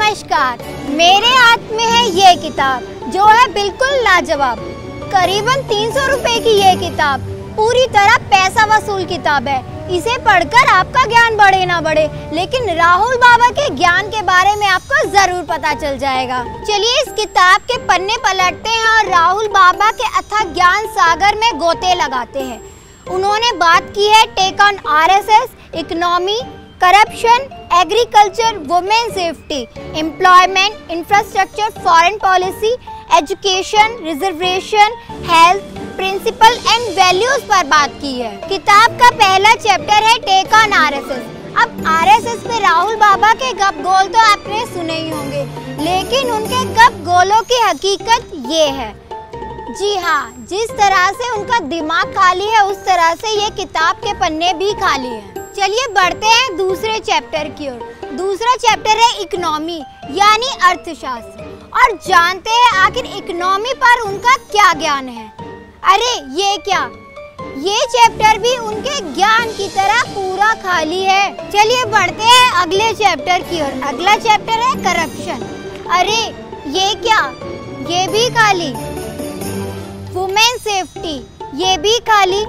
नमस्कार, मेरे हाथ में है ये किताब जो है बिल्कुल लाजवाब। करीबन 300 रुपए की ये किताब पूरी तरह पैसा वसूल किताब है। इसे पढ़कर आपका ज्ञान बढ़े ना बढ़े, लेकिन राहुल बाबा के ज्ञान के बारे में आपको जरूर पता चल जाएगा। चलिए इस किताब के पन्ने पलटते हैं और राहुल बाबा के अथाह ज्ञान सागर में गोते लगाते हैं। उन्होंने बात की है take on RSS, economy, corruption, agriculture, women safety, employment, infrastructure, foreign policy, education, reservation, health, principle and values पर बात की है। किताब का पहला चैप्टर है टेक ऑन आरएसएस। अब आरएसएस पे राहुल बाबा के गप गोल तो आपने सुने ही होंगे, लेकिन उनके गप गोलों की हकीकत ये है। जी हाँ, जिस तरह से उनका दिमाग खाली है उस तरह से ये किताब के पन्ने भी खाली हैं। चलिए बढ़ते हैं दूसरे चैप्टर की ओर। दूसरा चैप्टर है इकोनॉमी यानी अर्थशास्त्र, और जानते हैं आखिर इकोनॉमी पर उनका क्या ज्ञान है। अरे ये क्या, ये चैप्टर भी उनके ज्ञान की तरह पूरा खाली है। चलिए बढ़ते हैं अगले चैप्टर की ओर। अगला चैप्टर है करप्शन। अरे ये क्या, ये भी खाली। वुमेन सेफ्टी, ये भी खाली।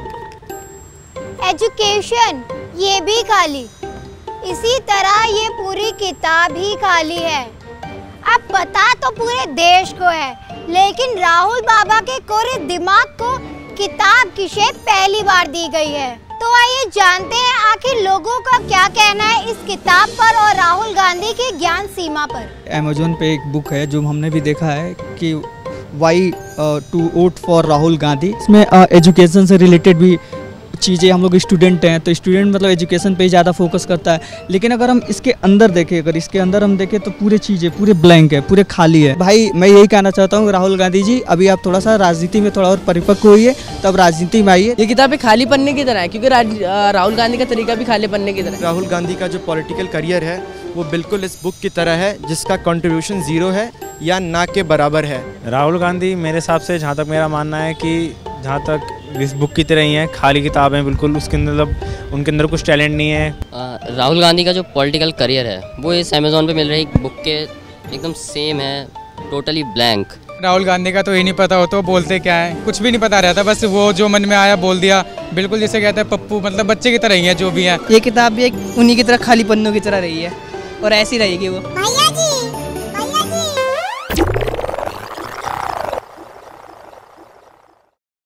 एजुकेशन, ये भी खाली। इसी तरह ये पूरी किताब ही खाली है। अब पता तो पूरे देश को है, लेकिन राहुल बाबा के कोरे दिमाग को किताब की शेप पहली बार दी गई है। तो आइए जानते हैं आखिर लोगों का क्या कहना है इस किताब पर और राहुल गांधी की ज्ञान सीमा पर। अमेज़न पे एक बुक है जो हमने भी देखा है कि why to vote for Rahul Gandhi. इसमें एजुकेशन से रिलेटेड भी चीज़ें, हम लोग स्टूडेंट हैं तो स्टूडेंट मतलब एजुकेशन पे ही ज़्यादा फोकस करता है, लेकिन अगर हम इसके अंदर देखें, अगर इसके अंदर हम देखें तो पूरे चीज़ें पूरे ब्लैंक है, पूरे खाली है। भाई मैं यही कहना चाहता हूँ राहुल गांधी जी, अभी आप थोड़ा सा राजनीति में थोड़ा और परिपक्व होइए, तब राजनीति में आइए। ये किताब खाली पन्ने की तरह है, क्योंकि राहुल गांधी का तरीका भी खाली पन्ने की तरह है। राहुल गांधी का जो पॉलिटिकल करियर है वो बिल्कुल इस बुक की तरह है, जिसका कंट्रीब्यूशन जीरो है या ना के बराबर है। राहुल गांधी मेरे हिसाब से, जहाँ तक मेरा मानना है कि जहाँ तक इस बुक की तरह ही है, खाली किताब है बिल्कुल। उसके अंदर मतलब उनके अंदर कुछ टैलेंट नहीं है। राहुल गांधी का जो पॉलिटिकल करियर है वो इस अमेज़न पे मिल रही बुक के एकदम सेम है, टोटली ब्लैंक। राहुल गांधी का तो ये नहीं पता हो तो बोलते क्या है, कुछ भी नहीं पता रहता, बस वो जो मन में आया बोल दिया। बिल्कुल जैसे कहते हैं पप्पू, मतलब बच्चे की तरह ही है जो भी है। ये किताब भी एक उन्हीं की तरह खाली पन्नों की तरह रही है और ऐसी रहेगी वो।